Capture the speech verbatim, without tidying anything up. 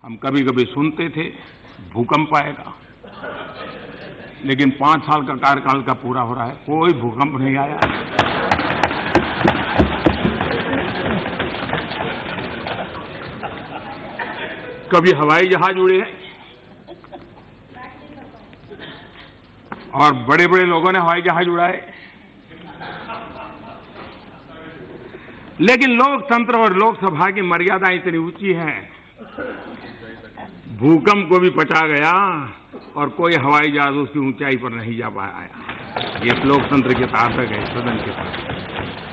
हम कभी कभी सुनते थे भूकंप आएगा, लेकिन पांच साल का कार्यकाल का पूरा हो रहा है, कोई भूकंप नहीं आया। कभी हवाई जहाज उड़े और बड़े बड़े लोगों ने हवाई जहाज उड़ाए, लेकिन लोकतंत्र और लोकसभा की मर्यादा इतनी ऊंची है, भूकंप को भी पचा गया और कोई हवाई जहाज उसकी ऊंचाई पर नहीं जा पाया। ये लोकतंत्र की ताकत है सदन के पास।